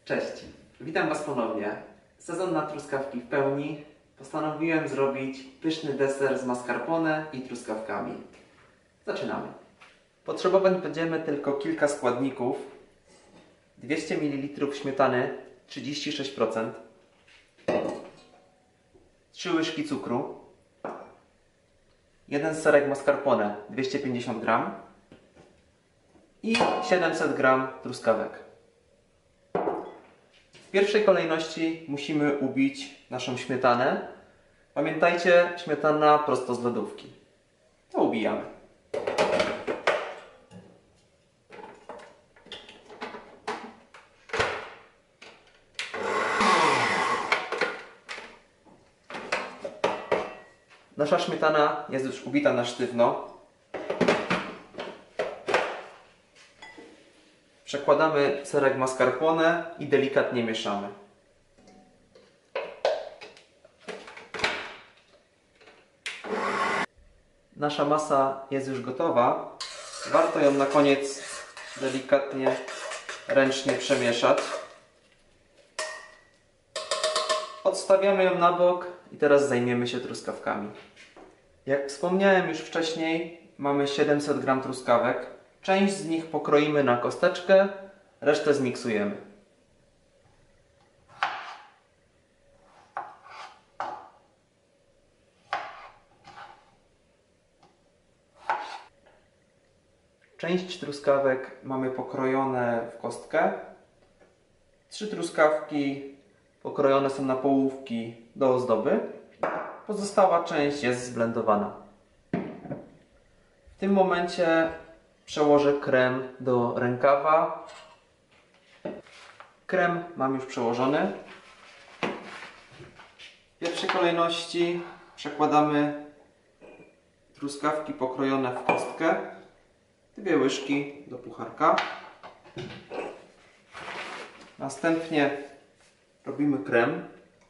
Cześć, witam Was ponownie. Sezon na truskawki w pełni. Postanowiłem zrobić pyszny deser z mascarpone i truskawkami. Zaczynamy. Potrzebować będziemy tylko kilka składników. 200 ml śmietany 36%, 3 łyżki cukru, 1 serek mascarpone 250 g i 700 g truskawek. W pierwszej kolejności musimy ubić naszą śmietanę. Pamiętajcie, śmietana prosto z lodówki. To ubijamy. Nasza śmietana jest już ubita na sztywno. Przekładamy serek mascarpone i delikatnie mieszamy. Nasza masa jest już gotowa. Warto ją na koniec delikatnie, ręcznie przemieszać. Odstawiamy ją na bok i teraz zajmiemy się truskawkami. Jak wspomniałem już wcześniej, mamy 700 g truskawek. Część z nich pokroimy na kosteczkę, resztę zmiksujemy. Część truskawek mamy pokrojone w kostkę. 3 truskawki pokrojone są na połówki do ozdoby. Pozostała część jest zblendowana. W tym momencie przełożę krem do rękawa. Krem mam już przełożony. W pierwszej kolejności przekładamy truskawki pokrojone w kostkę. 2 łyżki do pucharka. Następnie robimy krem.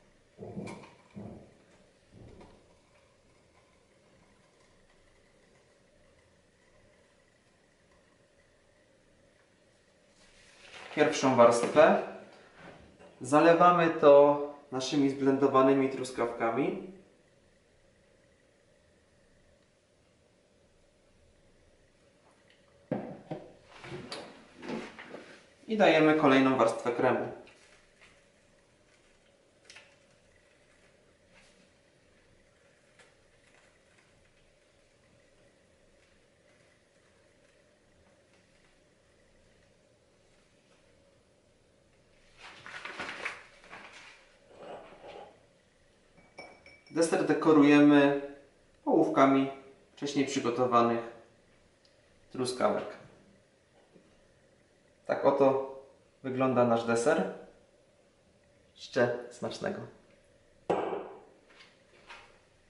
Pierwszą warstwę. Zalewamy to naszymi zblendowanymi truskawkami. I dajemy kolejną warstwę kremu. Deser dekorujemy połówkami wcześniej przygotowanych truskawek. Tak oto wygląda nasz deser. Życzę smacznego.